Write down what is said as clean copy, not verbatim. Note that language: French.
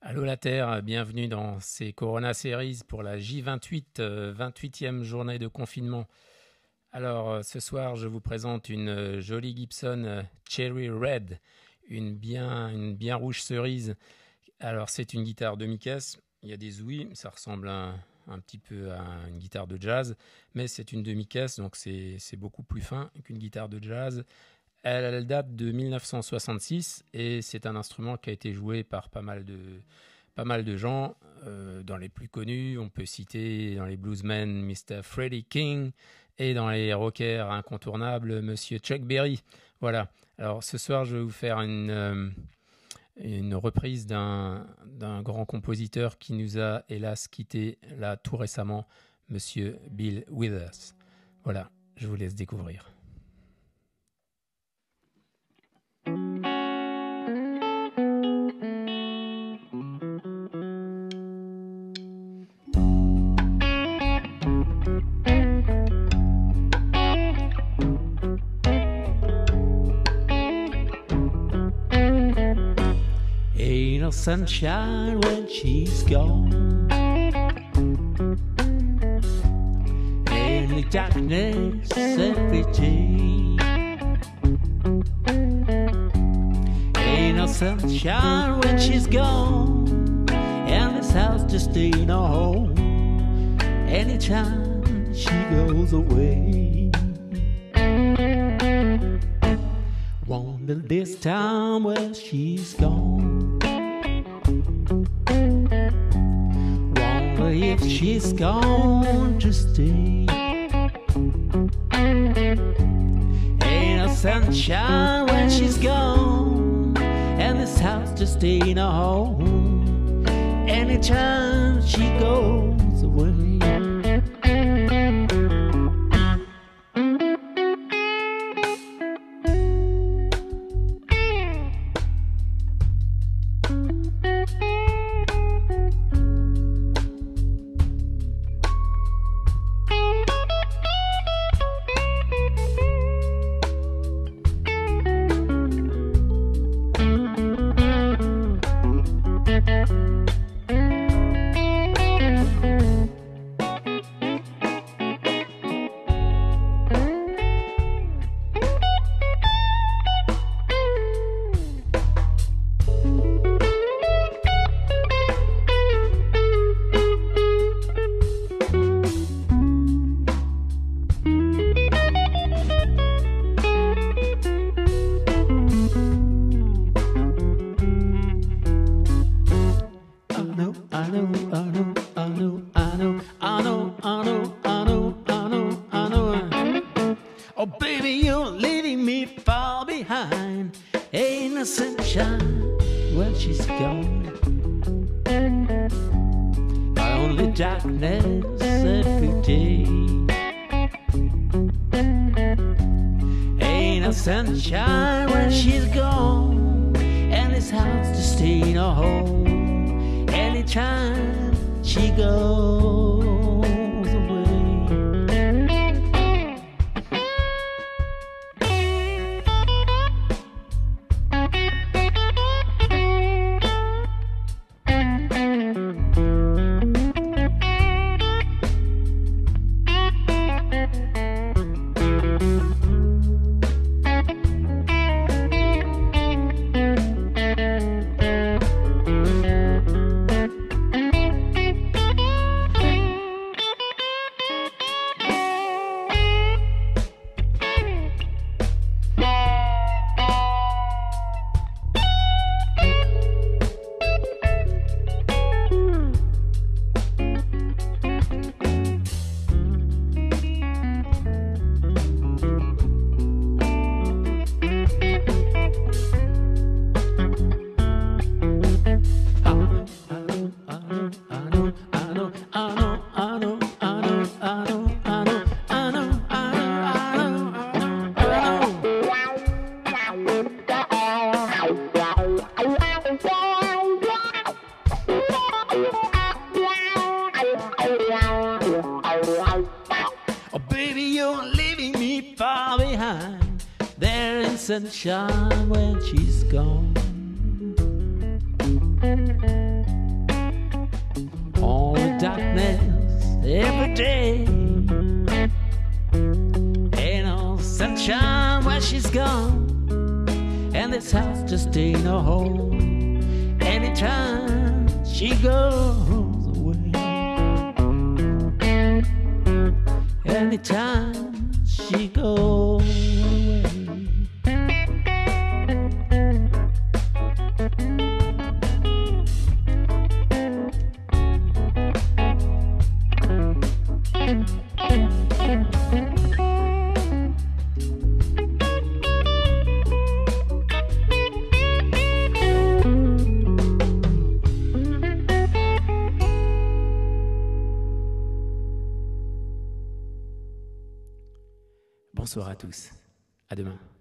Allô la Terre, bienvenue dans ces Corona Series pour la J28, 28e journée de confinement. Alors ce soir, je vous présente une jolie Gibson Cherry Red, une bien rouge cerise. Alors c'est une guitare demi-caisse, il y a des ouïes, ça ressemble un petit peu à une guitare de jazz, mais c'est une demi-caisse, donc c'est beaucoup plus fin qu'une guitare de jazz. Elle date de 1966 et c'est un instrument qui a été joué par pas mal de gens. Dans les plus connus, on peut citer dans les bluesmen Mr. Freddie King et dans les rockers incontournables Monsieur Chuck Berry. Voilà. Alors ce soir, je vais vous faire une reprise d'un grand compositeur qui nous a hélas quitté là tout récemment, Monsieur Bill Withers. Voilà, je vous laisse découvrir. Ain't no sunshine when she's gone. Ain't no darkness every day. Ain't no sunshine when she's gone. And this house just ain't no home anytime she goes away. Wonder this time when she's gone. Wonder if she's gone to stay. Ain't no sunshine when she's gone. And this house just ain't a home anytime she goes away. Oh baby, you're leaving me far behind. Ain't no sunshine when she's gone. Only darkness every day. Ain't no sunshine when she's gone. And this house just ain't a home anytime she goes away. Oh baby, you're leaving me far behind. There ain't sunshine when she's gone. darkness every day. Ain't no sunshine while she's gone, and this house just ain't a home anytime she goes away. Anytime she goes away. Bonsoir à tous. À demain.